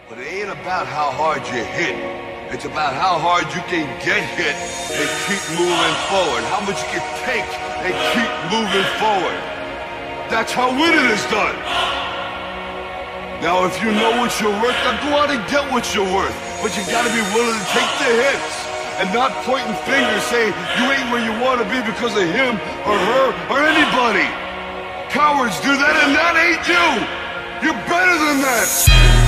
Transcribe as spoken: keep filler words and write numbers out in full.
But it ain't about how hard you hit. It's about how hard you can get hit and keep moving forward. How much you can take and keep moving forward. That's how winning is done. Now, if you know what you're worth, then go out and get what you're worth. But you gotta be willing to take the hits and not pointing fingers saying you ain't where you want to be because of him or her or anybody. Cowards do that, and that ain't you. You're better than that.